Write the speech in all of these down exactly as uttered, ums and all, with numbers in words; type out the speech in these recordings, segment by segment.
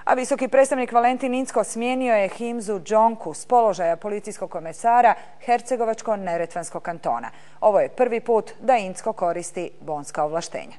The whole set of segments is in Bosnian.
A visoki predstavnik Valentin Incko smijenio je Himzu Džonku s položaja policijskog komesara Hercegovačko-neretvanskog kantona. Ovo je prvi put da Incko koristi bonska ovlaštenja.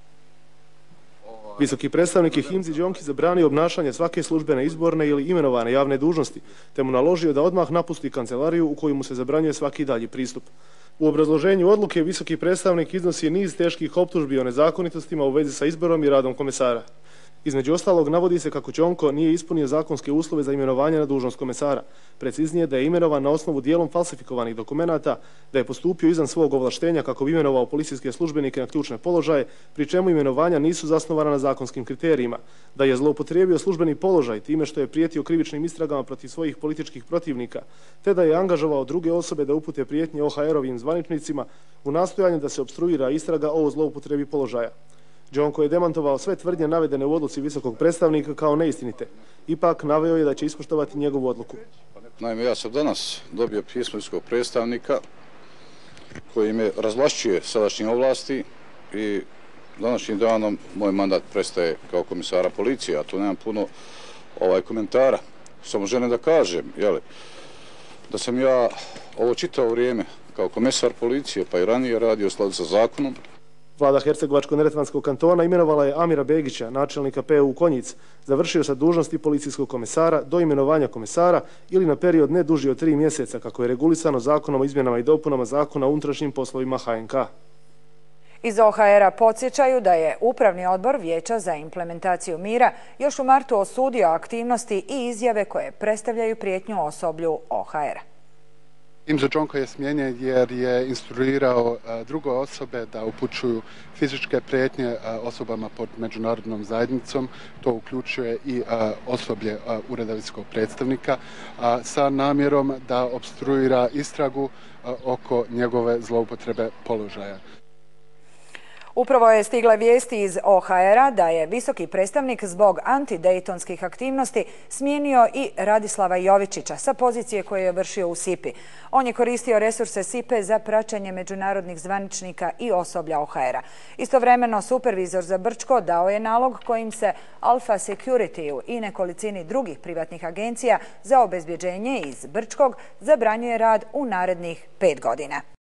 Visoki predstavnik je Himzi Džonki zabranio obnašanje svake službene izborne ili imenovane javne dužnosti, te mu naložio da odmah napusti kancelariju u koju mu se zabranjuje svaki dalji pristup. U obrazloženju odluke visoki predstavnik iznosi niz teških optužbi o nezakonitostima u vezi sa izborom i radom komesara. Između ostalog, navodi se kako Džonko nije ispunio zakonske uslove za imenovanje na dužnost komesara. Preciznije, da je imenovan na osnovu dijelom falsifikovanih dokumenata, da je postupio izvan svog ovlaštenja kako bi imenovao policijske službenike na ključne položaje, pri čemu imenovanja nisu zasnovana na zakonskim kriterijima, da je zloupotrijebio službeni položaj time što je prijetio krivičnim istragama protiv svojih političkih protivnika, te da je angažovao druge osobe da upute prijetnje O H R-ovim zvaničnicima u nastojanju da se opstruira istraga o zloupotrebi položaja. Džonko je demantovao sve tvrdnje navedene u odluci visokog predstavnika kao neistinite. Ipak naveo je da će ispoštovati njegovu odluku. Naime, ja sam danas dobio pismo visokog predstavnika koji me razvlašćuje sadašnje ovlasti i današnjim danom moj mandat prestaje kao komisara policije, a tu nemam puno ovaj komentara. Samo želim da kažem, jeli, da sam ja ovo čitao vrijeme kao komesar policije, pa i ranije radio u skladu sa zakonom. Vlada Hercegovačko-neretvanskog kantona imenovala je Amira Begića, načelnika P U Konjic, završio sa dužnosti policijskog komesara do imenovanja komesara ili na period ne duži od tri mjeseca, kako je regulisano zakonom o izmjenama i dopunama zakona o unutrašnjim poslovima H N K. Iz O H R-a podsjećaju da je Upravni odbor Vijeća za implementaciju mira još u martu osudio aktivnosti i izjave koje predstavljaju prijetnju osoblju O H R-a. Himzo Džonko je smijenjen jer je instruirao druge osobe da upućuju fizičke prijetnje osobama pod međunarodnom zajednicom. To uključuje i osoblje Ureda visokog predstavnika sa namjerom da opstruira istragu oko njegove zloupotrebe položaja. Upravo je stigla vijesti iz O H R-a da je visoki predstavnik zbog antidejtonskih aktivnosti smijenio i Radislava Jovičića sa pozicije koje je vršio u S I P I. On je koristio resurse S I P E za praćenje međunarodnih zvaničnika i osoblja O H R-a. Istovremeno, supervizor za Brčko dao je nalog kojim se Alfa Security-u i nekolicini drugih privatnih agencija za obezbjeđenje iz Brčkog zabranjuje rad u narednih pet godina.